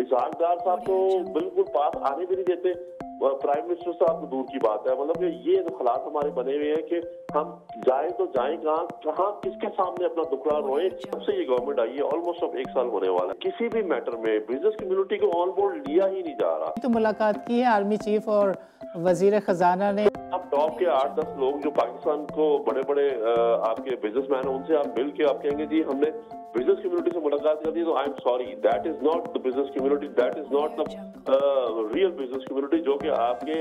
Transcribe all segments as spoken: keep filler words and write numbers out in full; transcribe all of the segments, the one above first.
Isaac Dar साहब तो बिल्कुल पास आने भी नहीं देते, प्राइम मिनिस्टर साहब तो दूर की बात है। मतलब कि ये हालात हमारे बने हुए हैं कि हम जाए तो जाए कहाँ, कहाँ किसके सामने अपना दुखड़ा रोए। जब से ये गवर्नमेंट आई है ऑलमोस्ट अब एक साल होने वाला है, किसी भी मैटर में बिजनेस कम्युनिटी को ऑन बोर्ड लिया ही नहीं जा रहा। तो मुलाकात की है आर्मी चीफ और वजीर खजाना ने। आप टॉप के आठ दस लोग जो पाकिस्तान को बड़े बड़े आपके बिजनेसमैन हैं, उनसे आप मिल के आप कहेंगे जी हमने बिजनेस कम्युनिटी से मुलाकात कर दी, तो I am sorry, that is not the business community, that is not the real business community जो कि आपके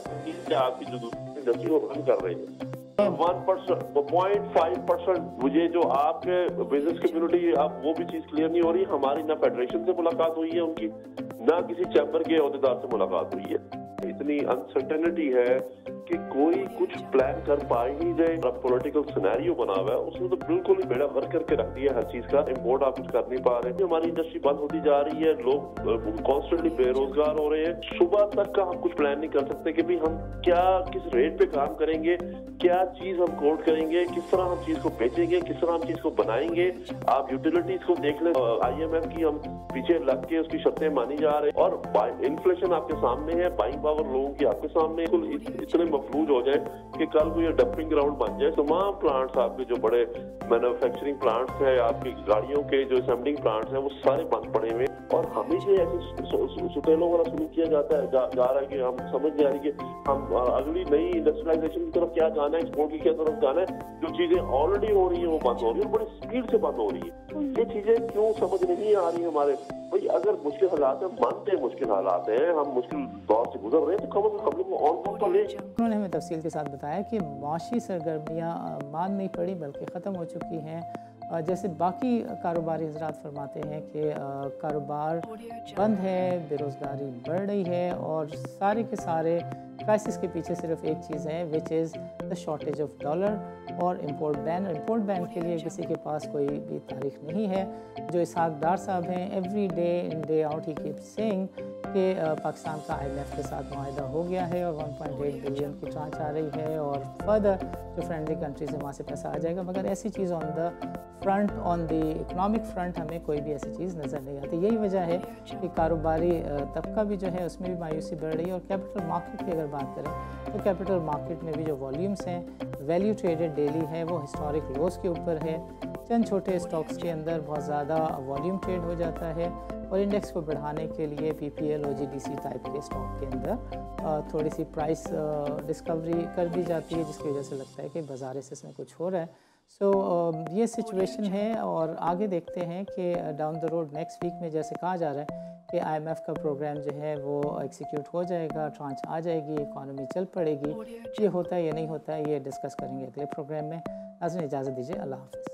आपकी जो इंडस्ट्री को रन कर रही है। One percent point five percent मुझे जो आपके बिजनेस कम्युनिटी, आप वो भी चीज क्लियर नहीं हो रही। हमारी ना फेडरेशन से मुलाकात हुई है उनकी, ना किसी चैम्बर के अहदेदार से मुलाकात हुई है। इतनी अनसर्टेनिटी है कि कोई कुछ प्लान कर पा ही नहीं रहे। पॉलिटिकल सिनेरियो बना हुआ है, उसमें तो बिल्कुल ही बेड़ा गर्क करके रख दिया हर चीज का। इम्पोर्ट आप कुछ कर नहीं पा रहे, हमारी इंडस्ट्री बंद होती जा रही है, लोग कॉन्स्टेंटली बेरोजगार हो रहे हैं। सुबह तक का हम कुछ प्लान नहीं कर सकते कि भी हम क्या किस रेट पे काम करेंगे, क्या चीज हम कोट करेंगे, किस तरह हम चीज को बेचेंगे, किस तरह हम चीज को बनाएंगे। आप यूटिलिटीज को देख लें, आई एम एफ की हम पीछे लग के उसकी शर्तें मानी जा रहे हैं, और इन्फ्लेशन आपके सामने है, बाइंग पावर लोगों की आपके सामने, इतने मफलूज हो जाए कि कल को ये डंपिंग ग्राउंड बन जाए। तमाम प्लांट्स आपके जो बड़े मैन्युफैक्चरिंग प्लांट्स हैं, आपकी गाड़ियों के जो असेंबलिंग प्लांट्स हैं, वो सारे बंद पड़े हुए, और हमें से ऐसे सुटेलों वाला शुरू किया जाता है जा, जा रहा है कि हम समझ नहीं आ रही कि हम अगली नई इंडस्ट्रियलाइजेशन की तरफ क्या जाना है, एक्सपोर्ट की क्या तरफ जाना है। जो चीजें ऑलरेडी हो रही है वो बंद हो रही है, बड़ी स्पीड से बंद हो रही है। ये चीजें क्यों समझ नहीं आ रही हमारे भाई। अगर मुश्किल हालात है, मानते हैं मुश्किल हालात है, हम मुश्किल दौर से गुजर रहे हैं, तो कम से कम हम लोग ऑन बोर्ड तो ले। उन्होंने हमें तफसील के साथ बताया कि माशी सरगर्मियाँ मान नहीं पड़ी बल्कि ख़त्म हो चुकी हैं। जैसे बाकी कारोबारी हजरात फरमाते हैं कि कारोबार बंद है, बेरोज़गारी बढ़ रही है, और सारे के सारे क्राइसिस के पीछे सिर्फ एक चीज़ है, which is the shortage of dollar और इंपोर्ट बैन। इंपोर्ट बैन के लिए किसी के पास कोई भी तारीख नहीं है। जो इसाक डार साहब हैं, every day in day out he keep saying कि पाकिस्तान का आई एम एफ के साथ मुआहिदा हो गया है और वन पॉइंट एट बिलियन की ट्रांच आ रही है, और फर्दर जो फ्रेंडली कंट्रीज है वहाँ से पैसा आ जाएगा। मगर ऐसी चीज़ on the front, on the economic front हमें कोई भी ऐसी चीज़ नज़र नहीं आती। यही वजह है कि कारोबारी तबका भी जो है उसमें भी मायूसी बढ़ रही है। और कैपिटल मार्केट की अगर बात करें तो कैपिटल मार्केट में भी जो वॉल्यूम्स हैं, वैल्यू ट्रेडेड डेली है, वो हिस्टोरिक लोस के ऊपर है। चंद छोटे स्टॉक्स के अंदर बहुत ज़्यादा वॉल्यूम ट्रेड हो जाता है, और इंडेक्स को बढ़ाने के लिए P P L, O G D C type के स्टॉक के अंदर थोड़ी सी प्राइस डिस्कवरी कर दी जाती है, जिसकी वजह से लगता है कि बाजार से इसमें कुछ हो रहा है। सो so, uh, ये सिचुएशन है, और आगे देखते हैं कि down the road next week में जैसे कहा जा रहा है कि आई एम एफ का प्रोग्राम जो है वो एग्जीक्यूट हो जाएगा, ट्रांच आ जाएगी, इकॉनमी चल पड़ेगी। ये होता है या नहीं होता है, ये डिस्कस करेंगे अगले प्रोग्राम में। नाज़रीन इजाज़त दीजिए, अल्लाह हाफ़िज़।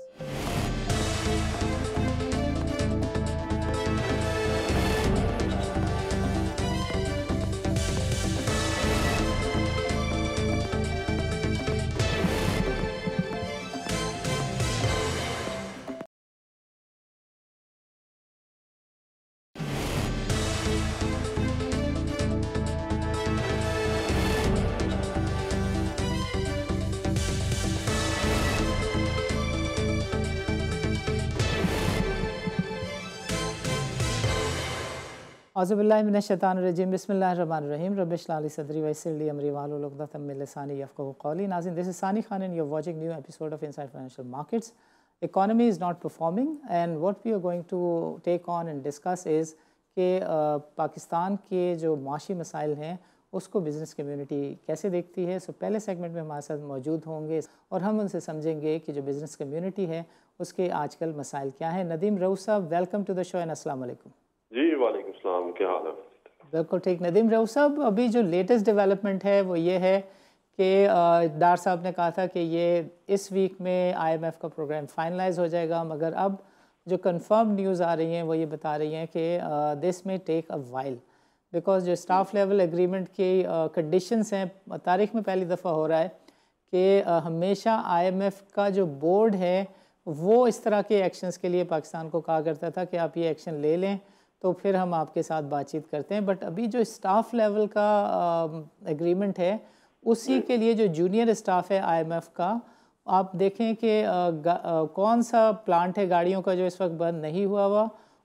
औज़ुबिल्लाहिमिनश्शैतानिर्रजीम, बिस्मिल्लाहिर्रहमानिर्रहीम, रब्बिश इश्रह ली सदरी वयस्सिर ली अमरी वाहलुल उक़दतम मिन लिसानी यफ़क़हू क़ौली। नाज़रीन, this is Sani Khan and you are watching new episode of inside financial markets. Economy is not performing, and what we are going to take on and discuss is कि पाकिस्तान के जो माशी मसाइल हैं उसको बिज़नेस कम्युनिटी कैसे देखती है। सो पहले सेगमेंट में हमारे साथ मौजूद होंगे और हम उनसे समझेंगे कि जो बिज़नेस कम्युनिटी है उसके आजकल मसाइल क्या हैं। नदीम रऊफ़ साहब, welcome to the show and अस्सलाम वालेकुम। जी वालेकुम सलाम, क्या हाल है? बिल्कुल ठीक। नदीम रऊफ़ साहब, अभी जो लेटेस्ट डेवलपमेंट है वो ये है कि डार साहब ने कहा था कि ये इस वीक में आई एम एफ का प्रोग्राम फाइनलाइज हो जाएगा, मगर अब जो कंफर्म न्यूज़ आ रही हैं वो ये बता रही हैं कि दिस में टेक अ वाइल, बिकॉज जो स्टाफ लेवल एग्रीमेंट की कंडीशंस हैं, तारीख में पहली दफ़ा हो रहा है कि uh, हमेशा आई एम एफ का जो बोर्ड है वो इस तरह के एक्शंस के लिए पाकिस्तान को कहा करता था कि आप ये एक्शन ले लें तो फिर हम आपके साथ बातचीत करते हैं। बट अभी जो स्टाफ लेवल का एग्रीमेंट uh, है उसी के लिए जो जूनियर स्टाफ है आई एम एफ का, आप देखें कि uh, uh, कौन सा प्लांट है गाड़ियों का जो इस वक्त बंद नहीं हुआ हुआ,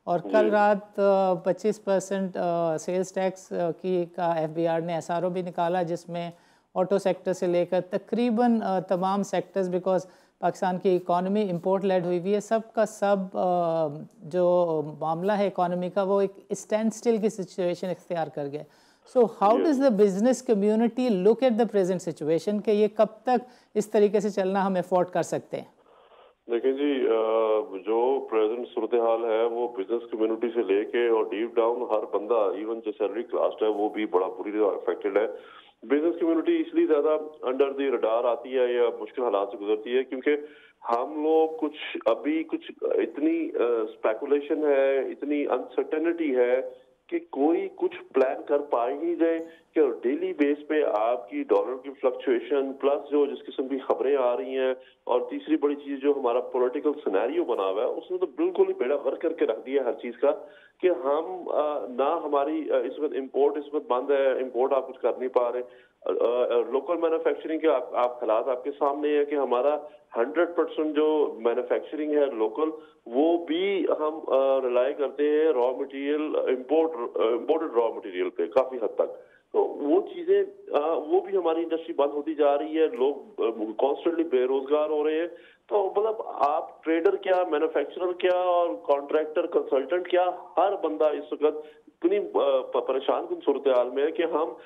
और कल रात पच्चीस परसेंट सेल्स टैक्स की का एफबीआर ने एसआरओ भी निकाला, जिसमें ऑटो सेक्टर से लेकर तकरीबन तमाम सेक्टर्स, बिकॉज पाकिस्तान की इकॉनमी इंपोर्ट लेड हुई हुई है, सब का सब जो मामला है इकॉनमी का वो एक स्टैंड स्टिल की सिचुएशन इख्तियार कर गया। So how does the business community look at the present situation कि ये कब तक इस तरीके से चलना हम अफोर्ड कर सकते हैं? देखिए जी, जो प्रेजेंट सूरत हाल है वो बिजनेस कम्युनिटी से लेके और डीप डाउन हर बंदा, इवन जो सैलरी क्लास है वो भी बड़ा बुरी तरह अफेक्टेड है। बिजनेस कम्युनिटी इसलिए ज्यादा अंडर द रडार आती है या मुश्किल हालात से गुजरती है क्योंकि हम लोग कुछ अभी कुछ इतनी स्पेकुलेशन है, इतनी अनसर्टेनिटी है कि कोई कुछ प्लान कर पा ही नहीं जाए कि डेली बेस पे आपकी डॉलर की फ्लक्चुएशन प्लस जो जिस किस्म की खबरें आ रही हैं और तीसरी बड़ी चीज जो हमारा पॉलिटिकल सिनेरियो बना हुआ है उसने तो बिल्कुल ही बेड़ा गर्क करके रख दिया हर चीज का कि हम ना हमारी इस वक्त इम्पोर्ट इस वक्त बंद है, इम्पोर्ट आप कुछ कर नहीं पा रहे, लोकल मैन्युफैक्चरिंग के आप, आप हालात आपके सामने है कि हमारा हंड्रेड परसेंट जो मैन्युफैक्चरिंग है लोकल वो भी हम रिलाई करते हैं raw material import imported raw material पे काफी हद तक। तो वो चीजें वो भी हमारी इंडस्ट्री बंद होती जा रही है, लोग कॉन्स्टेंटली बेरोजगार हो रहे हैं। तो मतलब आप ट्रेडर क्या, मैन्युफैक्चरर क्या और कॉन्ट्रैक्टर कंसल्टेंट क्या, हर बंदा इस वक्त इतनी परेशान कुन सूरत हाल में है कि हम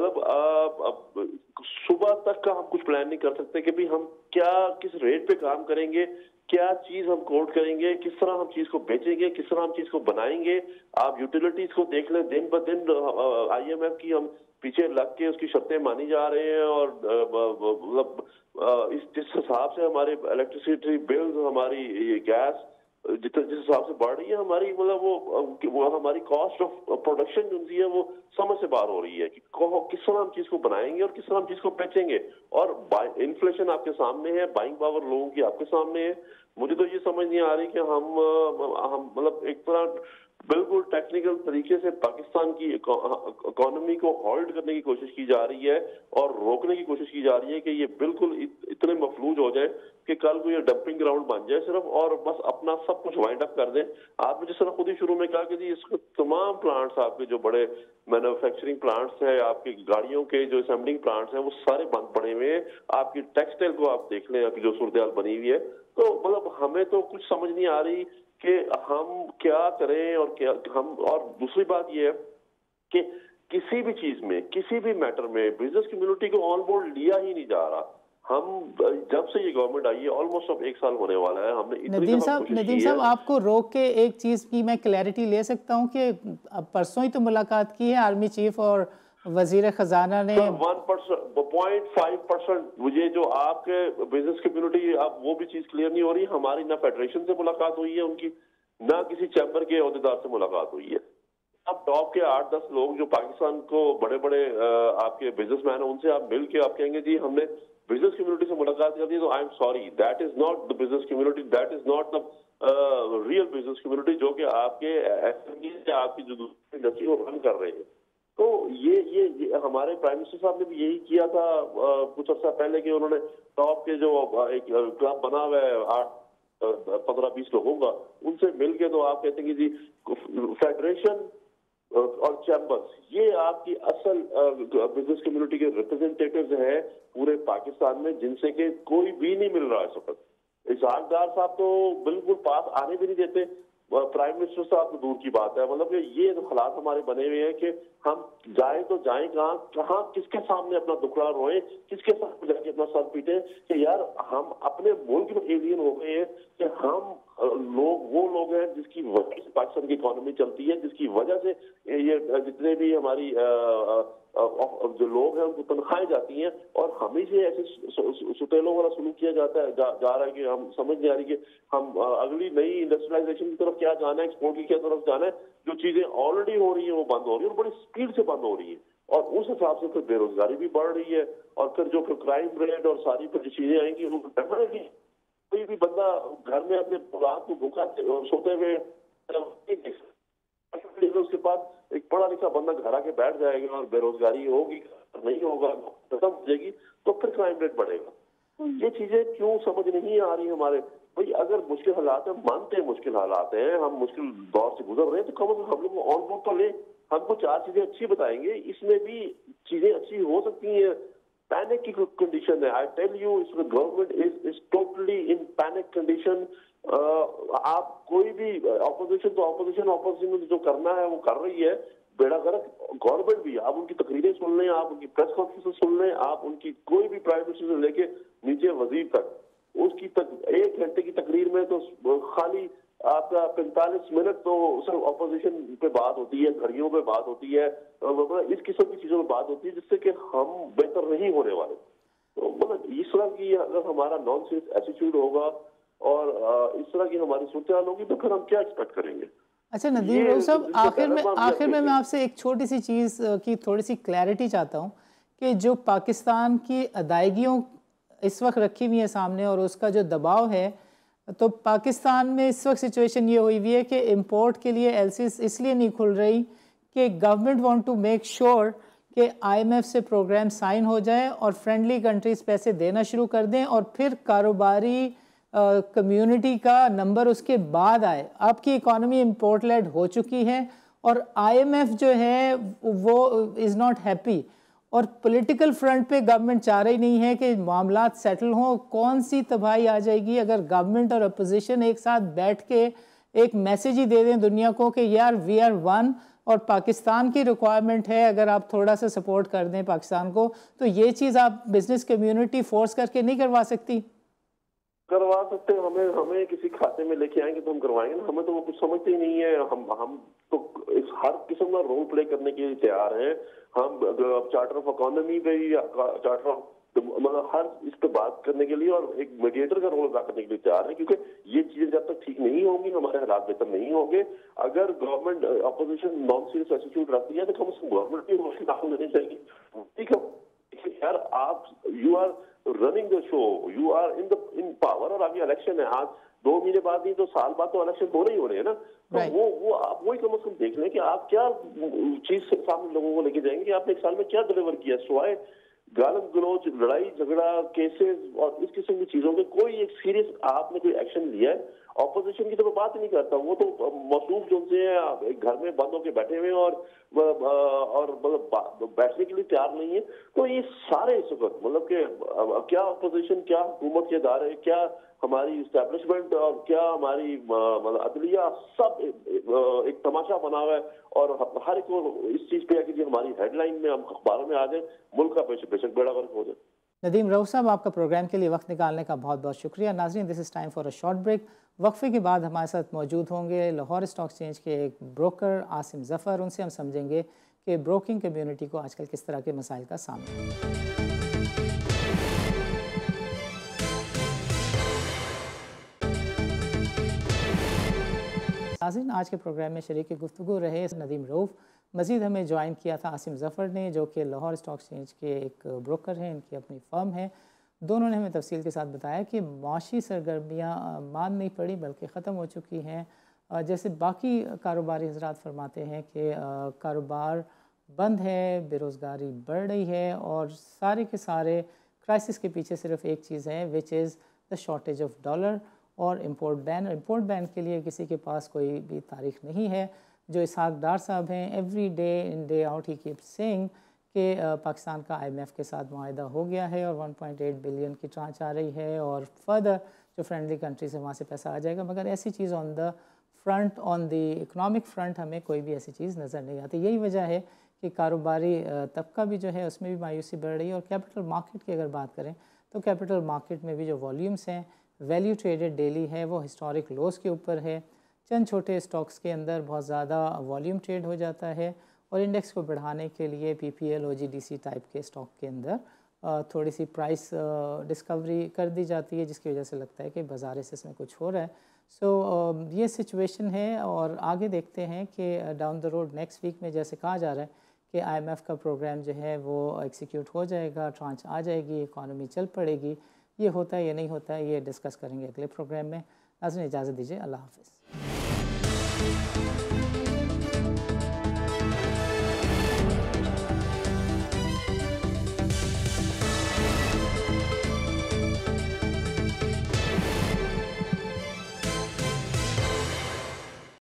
मतलब सुबह तक का हम कुछ प्लान नहीं कर सकते कि भाई हम क्या किस रेट पे काम करेंगे, क्या चीज हम कोट करेंगे, किस तरह हम चीज को बेचेंगे, किस तरह हम चीज को बनाएंगे। आप यूटिलिटीज को देख लें, दिन ब दिन आईएमएफ की हम पीछे लग के उसकी शर्तें मानी जा रहे हैं और मतलब इस जिस हिसाब से हमारे इलेक्ट्रिसिटी बिल्स, हमारी ये गैस जितना जिस हिसाब से बढ़ रही है हमारी मतलब वो वो हमारी कॉस्ट ऑफ प्रोडक्शन जो है वो समझ से बाहर हो रही है कि किस तरह हम चीज को बनाएंगे और किस तरह हम चीज को बेचेंगे। और इन्फ्लेशन आपके सामने है, बाइंग पावर लोगों की आपके सामने है। मुझे तो ये समझ नहीं आ रही कि हम हम मतलब एक तरह बिल्कुल टेक्निकल तरीके से पाकिस्तान की इकोनॉमी को होल्ड करने की कोशिश की जा रही है और रोकने की कोशिश की जा रही है कि ये बिल्कुल इतने मफलूज हो जाए कि कल को ये डंपिंग ग्राउंड बन जाए सिर्फ और बस अपना सब कुछ वाइंड अप कर दें। आपने जिस तरह खुद ही शुरू में कहा कि जी इसको तमाम प्लांट्स आपके जो बड़े मैन्युफैक्चरिंग प्लांट्स हैं, आपकी गाड़ियों के जो असेंबलिंग प्लांट्स हैं वो सारे बंद पड़े हुए हैं। आपकी टेक्सटाइल को आप देख लें, आपकी जो सूरत बनी हुई है। तो मतलब हमें तो कुछ समझ नहीं आ रही कि हम क्या करें और क्या हम। और दूसरी बात यह है कि किसी भी चीज में, किसी भी मैटर में बिजनेस कम्युनिटी को ऑन बोर्ड लिया ही नहीं जा रहा। हम जब से ये गवर्नमेंट आई है ऑलमोस्ट अब एक साल होने वाला है, हमने नदीम साहब नदीम साहब आपको रोक के एक चीज की मैं क्लैरिटी ले सकता हूँ कि परसों ही तो मुलाकात की है आर्मी चीफ और वजीर खजाना ने one percent point five percent मुझे जो आपके बिजनेस कम्युनिटी अब वो भी चीज क्लियर नहीं हो रही। हमारी ना फेडरेशन से मुलाकात हुई है उनकी, ना किसी चैम्बर के अहदेदार से मुलाकात हुई है। अब टॉप के आठ दस लोग जो पाकिस्तान को बड़े बड़े आपके बिजनेसमैन है उनसे आप मिल के आप कहेंगे जी हमने बिजनेस कम्युनिटी से मुलाकात कर दी, तो I am sorry that is not the business community, that is not the real business community जो कि आपके एसएमई से आपकी जो दूसरी इंडस्ट्री को रन कर रहे हैं। तो ये, ये ये हमारे प्राइम मिनिस्टर साहब ने भी यही किया था आ, कुछ अर्सा पहले कि उन्होंने टॉप के जो एक क्लब बना हुआ है आठ पंद्रह बीस लोगों का, उनसे मिलके तो आप कहते हैं कि जी फेडरेशन और चैम्बर्स ये आपकी असल बिजनेस कम्युनिटी के रिप्रेजेंटेटिव्स हैं पूरे पाकिस्तान में, जिनसे कि कोई भी नहीं मिल रहा है इस वक्त। इजाजदार साहब तो बिल्कुल पास आने भी नहीं देते, प्राइम मिनिस्टर साहब तो दूर की बात है। मतलब ये हालात हमारे बने हुए हैं कि हम जाएं तो जाएं कहाँ, कहाँ किसके सामने अपना दुखड़ा रोए, किसके साथ जाके अपना सर पीटे कि यार हम अपने मुल्क में एलियन हो गए हैं कि हम लोग वो लोग हैं जिसकी वजह से पाकिस्तान की इकोनॉमी चलती है, जिसकी वजह से ये जितने भी हमारी जो लोग हैं उनको तनख्वाहें जाती हैं और हमें से ऐसे सुटेलों वाला सुलूक किया जाता है जा, जा रहा है कि हम समझ नहीं आ रही कि हम अगली नई इंडस्ट्रियलाइजेशन की तरफ क्या जाना है, एक्सपोर्ट की क्या तरफ जाना है। जो चीजें ऑलरेडी हो रही है वो बंद हो रही है और बड़ी स्पीड से बंद हो रही है और उस हिसाब से फिर बेरोजगारी भी बढ़ रही है और फिर जो फिर क्राइम रेट और सारी फिर जो चीजें आएंगी वो डेफिनेटली कोई भी बंदा घर में अपने रात को भूखा सोते हुए उसके पास एक पढ़ा लिखा बंदा घर आके बैठ जाएगा और बेरोजगारी होगी नहीं होगा खत्म हो जाएगी तो फिर क्राइम रेट बढ़ेगा। तो ये चीजें क्यों समझ नहीं आ रही हमारे भाई अगर मुश्किल हालात है, मानते हैं मुश्किल हालात हैं, हम मुश्किल दौर से गुजर रहे हैं, तो कम से कम हम लोग को ऑन बोर्ड तो ले। हमको चार चीजें अच्छी बताएंगे, इसमें भी चीजें अच्छी हो सकती हैं। पैनिक की कंडीशन है, आई टेल यू, इसमें government is is totally in panic condition. आप कोई भी ऑपोजिशन तो ऑपोजिशन ऑपोजिशन में जो करना है वो कर रही है, बेड़ा गर्क। गवर्नमेंट भी, आप उनकी तकरीरें सुन लें, आप उनकी प्रेस कॉन्फ्रेंस सुन लें, आप उनकी कोई भी प्राइम मिनिस्टर से लेके नीचे वजीर तक, उसकी तक एक घंटे की तकरीर में तो खाली आपका पैंतालीस मिनट तो सिर्फ ऑपोजिशन पे बात होती है, घड़ियों पे बात होती है, मतलब इस किस्म की चीजों पे बात होती है जिससे कि हम बेहतर नहीं होने वाले। तो मतलब इस तरह की अगर हमारा नॉनसेंस एटीट्यूड होगा और इस तरह की हमारी सूरत होगी तो फिर हम क्या एक्सपेक्ट करेंगे। अच्छा नदीम रऊफ साहब, आखिर में आखिर में मैं आपसे एक छोटी सी चीज़ की थोड़ी सी क्लैरिटी चाहता हूँ कि जो पाकिस्तान की अदायगियों इस वक्त रखी हुई है सामने और उसका जो दबाव है, तो पाकिस्तान में इस वक्त सिचुएशन ये हुई हुई है कि इंपोर्ट के लिए एलसीज इसलिए नहीं खुल रही कि government want to make sure कि आईएमएफ से प्रोग्राम साइन हो जाए और फ्रेंडली कंट्रीज़ पैसे देना शुरू कर दें और फिर कारोबारी कम्युनिटी का नंबर उसके बाद आए। आपकी इकॉनमी इंपोर्ट लेड हो चुकी है और आईएमएफ जो है वो इज़ नॉट हैप्पी और पॉलिटिकल फ्रंट पे गवर्नमेंट चाह रही नहीं है कि मामलात सेटल हों। कौन सी तबाही आ जाएगी अगर गवर्नमेंट और अपोजिशन एक साथ बैठ के एक मैसेज ही दे दें दुनिया को कि यार वी आर वन और पाकिस्तान की रिक्वायरमेंट है, अगर आप थोड़ा सा सपोर्ट कर दें पाकिस्तान को, तो ये चीज़ आप बिजनेस कम्युनिटी फोर्स करके नहीं करवा सकती? करवा सकते हैं, हमें हमें किसी खाते में लेके आएंगे तो हम करवाएंगे ना। हमें तो वो कुछ समझते ही नहीं है। हम हम तो इस हर किस्म का रोल प्ले करने के लिए तैयार हैं। हम चार्टर ऑफ इकोनॉमी पे ही, चार्टर ऑफ मतलब हर इस पे बात करने के लिए और एक मीडिएटर का रोल अदा करने के लिए तैयार है, क्योंकि ये चीजें जब तक ठीक नहीं होंगी हमारे हालात बेहतर नहीं होंगे। अगर government opposition non serious attitude रखती है तो कम से कम गवर्नमेंट की रोशनी दाखिल देनी चाहिए। ठीक है यार, आप you are running the show, you are in the in power और अभी इलेक्शन है। आज दो महीने बाद नहीं तो साल बाद तो इलेक्शन होने ही हो रहे हैं ना। तो वो वो आप वही कम से कम देख लें कि आप क्या चीज सामने लोगों को लेके जाएंगे कि आपने एक साल में क्या डिलीवर किया, सिवाय गालम गलोच, लड़ाई झगड़ा, केसेस और इस किस्म की चीजों के कोई एक सीरियस आपने कोई एक्शन लिया है। ऑपोजिशन की तो मैं बात नहीं करता, वो तो मसरूफ जो से हैं, घर में बंद होकर बैठे हुए और और मतलब बैठने के लिए तैयार नहीं है। तो ये सारे इस वक्त मतलब कि क्या ऑपोजिशन, क्या हुकूमत के इदारे, क्या हमारी इस्टेब्लिशमेंट और क्या हमारी मतलब अदलिया, सब एक तमाशा बना हुआ है और हर एक को इस चीज पे है कि हमारी हेडलाइन में, हम अखबारों में आ जाए, मुल्क का बेशक बेशक बेड़ा गर्क हो जाए। नदीम रऊफ साहब, आपका प्रोग्राम के लिए वक्त निकालने का बहुत बहुत शुक्रिया। नाज़रीन, this is time for a short break. वक्फे के बाद हमारे साथ मौजूद होंगे लाहौर स्टॉक एक्सचेंज के एक ब्रोकर आसिम ज़फ़र। उनसे हम समझेंगे कि ब्रोकिंग कम्युनिटी को आजकल किस तरह के मसाइल का सामना है। नाज़रीन, आज के प्रोग्राम में शरीक गुफ्तगू रहे नदीम रऊफ। मज़ीद हमें ज्वाइन किया था आसिम ज़फ़र ने, जो कि लाहौर स्टॉक एक्सचेंज के एक ब्रोकर हैं, इनकी अपनी फ़र्म है। दोनों ने हमें तफसील के साथ बताया कि माशी सरगर्मियाँ मान नहीं पड़ी बल्कि ख़त्म हो चुकी हैं। जैसे बाकी कारोबारी हज़रात फरमाते हैं कि कारोबार बंद है, बेरोज़गारी बढ़ रही है और सारे के सारे क्राइसिस के पीछे सिर्फ एक चीज़ है, which is the shortage of dollar और इम्पोर्ट बैन। इम्पोर्ट बैन के लिए किसी के पास कोई भी तारीख नहीं है। जो इसहाक डार साहब हैं, every day in day out he keep saying कि पाकिस्तान का आईएमएफ के साथ मुआहदा हो गया है और वन पॉइंट एट बिलियन की ट्रांच आ रही है और फर्दर जो फ्रेंडली कंट्रीज है वहाँ से पैसा आ जाएगा। मगर ऐसी चीज़ on the front, on the economic front हमें कोई भी ऐसी चीज़ नज़र नहीं आती। यही वजह है कि कारोबारी तबका भी जो है उसमें भी मायूसी बढ़ रही है। और कैपिटल मार्केट की अगर बात करें तो कैपिटल मार्केट में भी जो वॉल्यूम्स हैं, वैल्यू ट्रेडेड डेली है, वो हिस्टोरिक लोस के ऊपर है। चंद छोटे स्टॉक्स के अंदर बहुत ज़्यादा वॉल्यूम ट्रेड हो जाता है और इंडेक्स को बढ़ाने के लिए पीपीएल, ओजीडीसी टाइप के स्टॉक के अंदर थोड़ी सी प्राइस डिस्कवरी कर दी जाती है, जिसकी वजह से लगता है कि बाजार से इसमें कुछ हो रहा है। सो so, ये सिचुएशन है और आगे देखते हैं कि down the road next week में जैसे कहा जा रहा है कि आईएमएफ का प्रोग्राम जो है वो एग्जीक्यूट हो जाएगा, ट्रांच आ जाएगी, इकॉनमी चल पड़ेगी। ये होता है या नहीं होता है, ये डिस्कस करेंगे अगले प्रोग्राम में। नाज़रीन, इजाज़त दीजिए, अल्लाह हाफ़िज़।